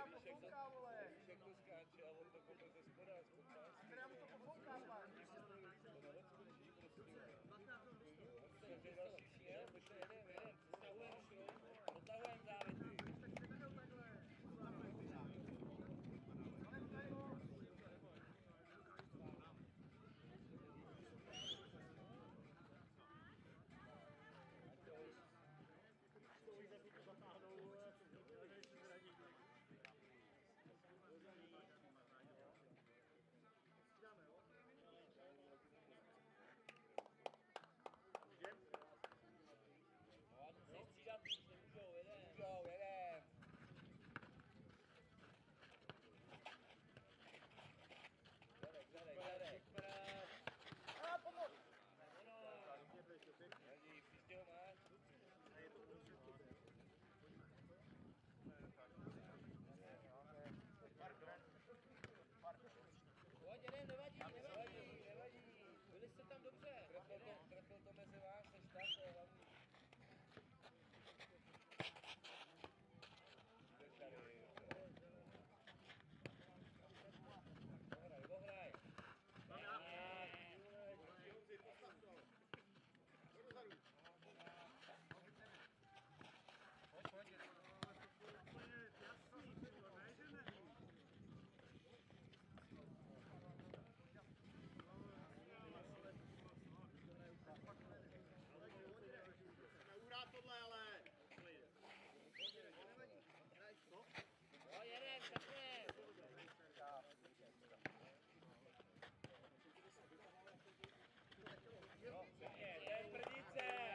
nám pofouká, vole. Všechno skáče a on to kope ze spoda, aspoň část. Která mu to pofouká, pak. To neodskočí prostě. Takže další šíl, počkej, jedem, protahujem závity. Střídat už nemůžou, jedem. Zadek. A pomoc! Nevadí, příště ho máš. Pojď, jedem, nevadí. Byli jste tam dobře. Trefil to mezi vás, než tam, to je hlavní. Ohraj. Neuhrát tohle, ale... Jedem, začne. To je prdice.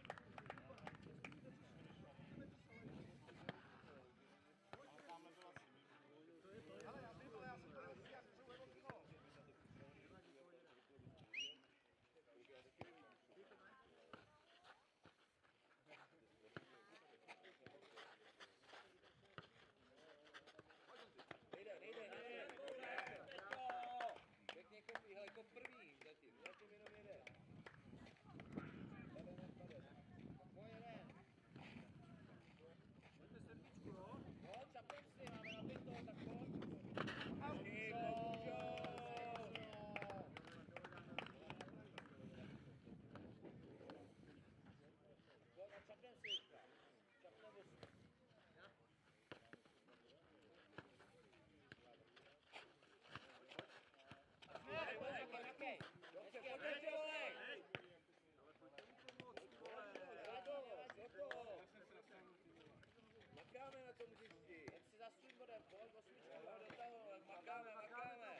Ale já jsem to jak třeba kino. Nejde. Pěkně kopí, hele, kop první, zatím jenom jeden. Pojď, jeden. Máte srdíčku, jo? No, čapem si, máme nabít toho, tak pojď. Pomůžou. Pojď a čapem si, čapem si. Okej. Dobře, pojďte, volej. Makáme na tom hřišti. Jak si za svým bodem, pojď, osmička, do toho, tak makáme.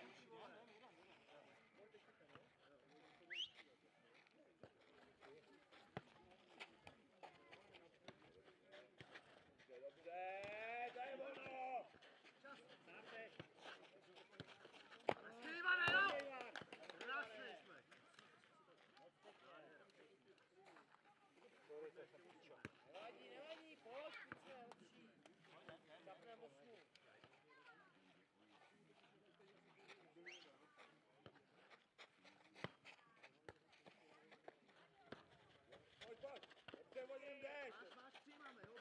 Dobře, to je ono. Čas. Skrývané, jo? Krásný jsme. Nevadí, pojď, kuce, lepší. Zapneme 8. Pojď, dobře, vodím jdeš. Máš, přijímáme, jo?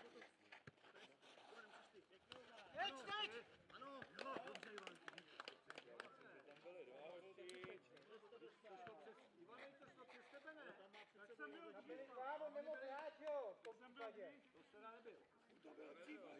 Teď! Ano, jo, dobře, Ivan. Tam byli dva, Ivan, to šlo přes tebe, ne? Tak jsem byl Tam byli dva, on nemohl hrát, jo, v tom případě. To se dá nebyl. to byl případ.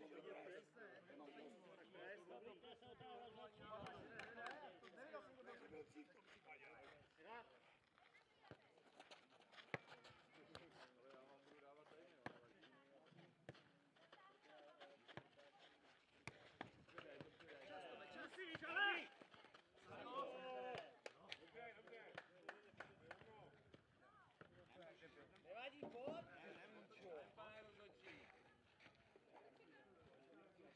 Nevadí, pojď. Nemůžu. Pane rozhodčí.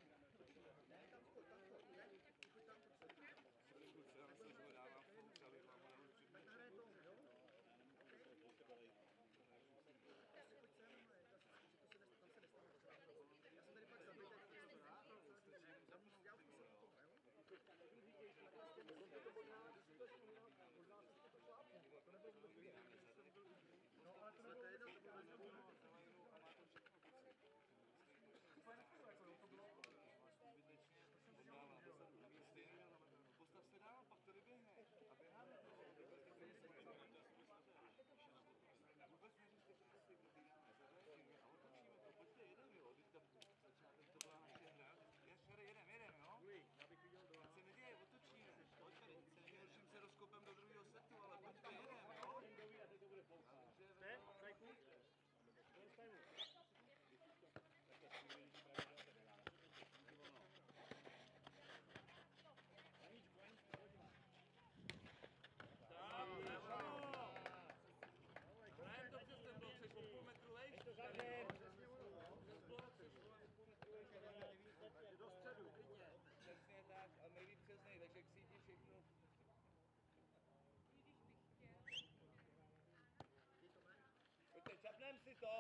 si to!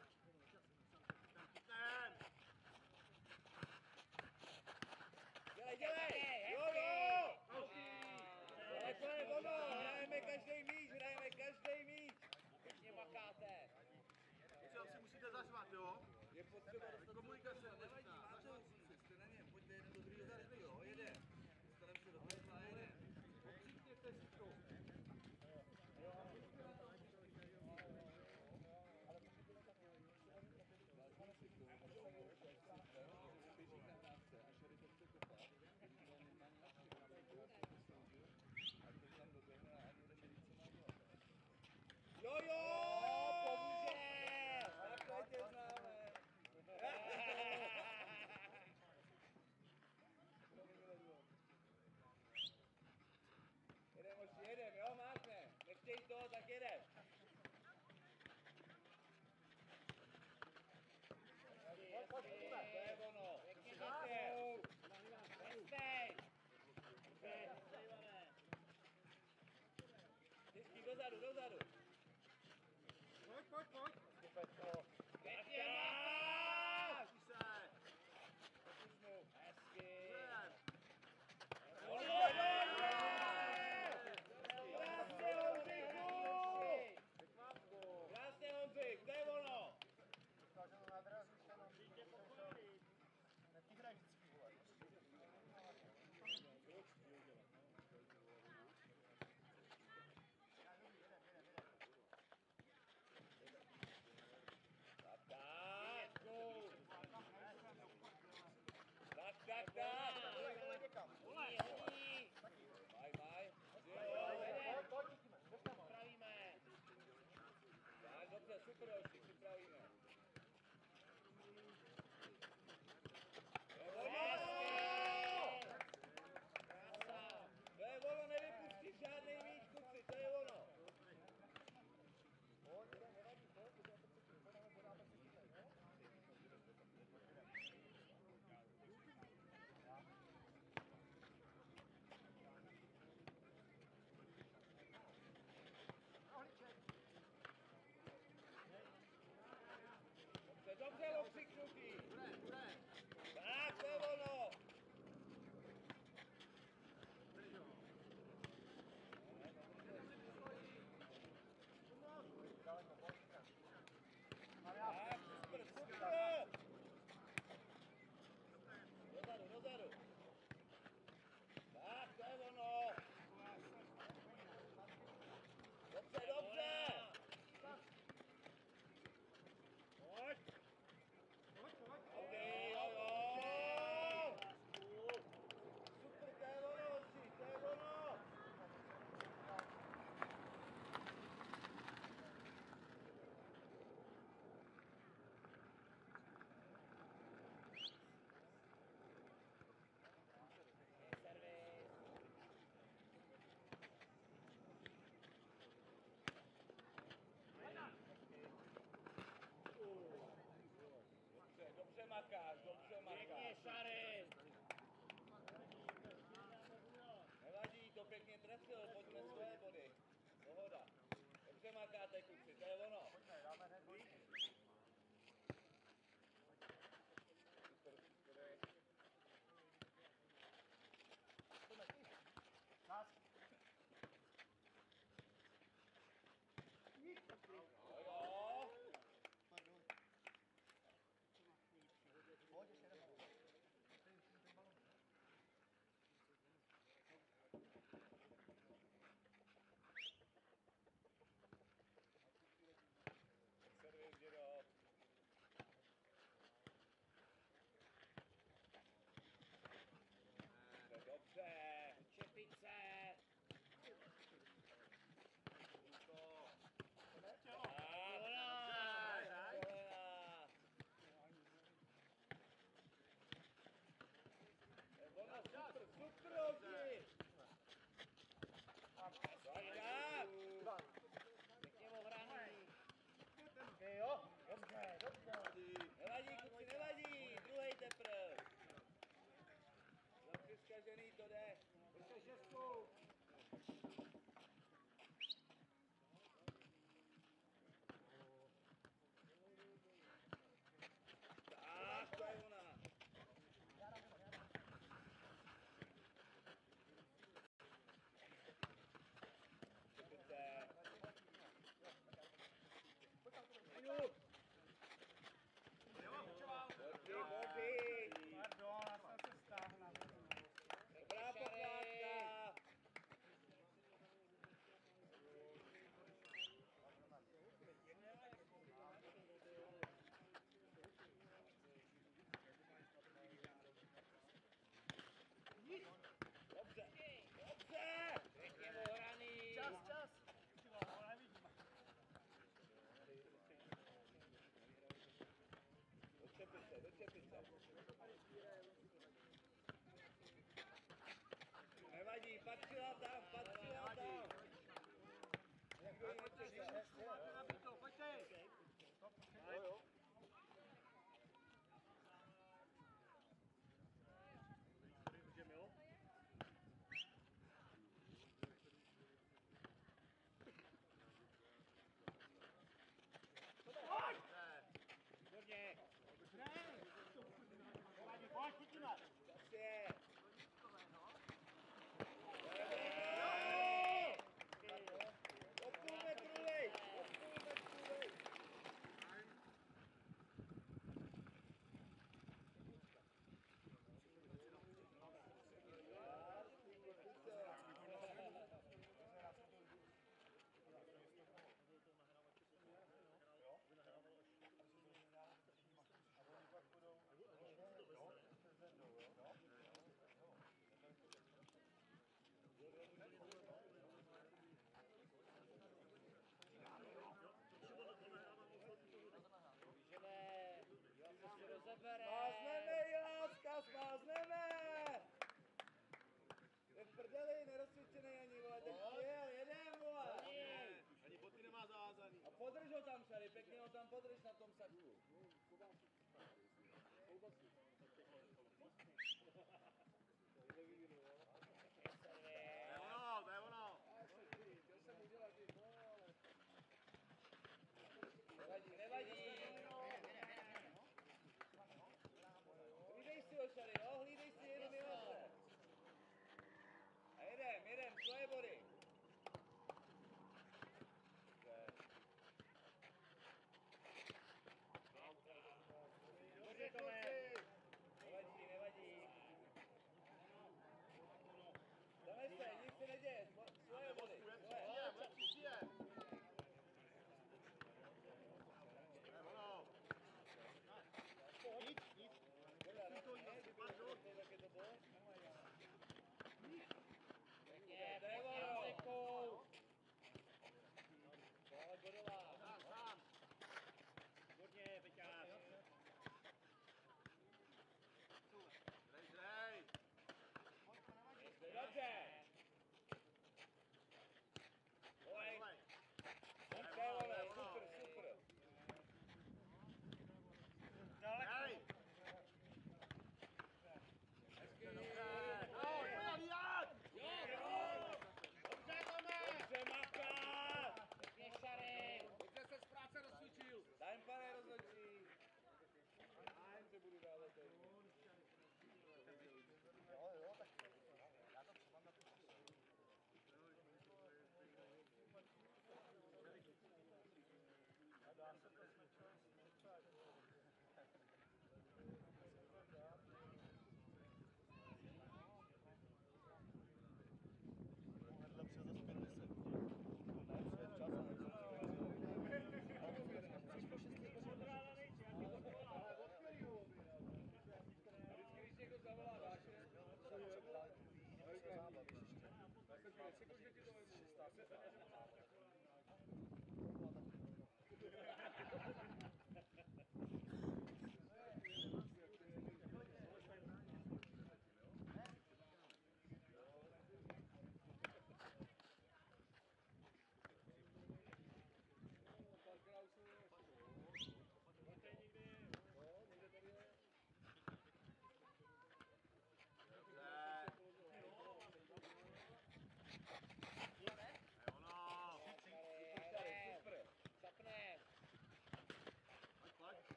Dělej! Jo, jo! Ale to je ono, hrajeme každý míč! Pěkně makáte. Třeba si musíte zařvat, jo? Je potřeba dostat komunikace, nevadí, máte ho kluci, jste na něm, pojďte jeden do druhého zase, jo, jede. Dostaneme se do pětla a jede. Přikněte si to. Jo, jo! Pomůže! Takhle tě známe. Jedem, Oši, jedem, jo, máte. Nechtěj to, tak jedem. To je ono. Nestej. Těžký, dozadu. Pojď. Pěkně máš! Hezky. Krásně, Honzik, to je ono. Tak. Hodí. Maj. Připravíme. Tak, dobře, super, Joši, připravíme. To je ono, nevypustit žádný míč, kluci, to je ono. Máte nabito, pojďte. Jo. Můžeme, jo? Výborně. Pojď, pojďme. Dobře. O půl metru lej. O půl metru lej. Smázneme, Jiláska, smázneme! Je v prdeli, nerozsvědčenej ani, vole, teď přijel, jedem, vole! Ani boty nemá zavázaný. A podrž ho tam, Šary, pěkně ho tam podrž na tom saku.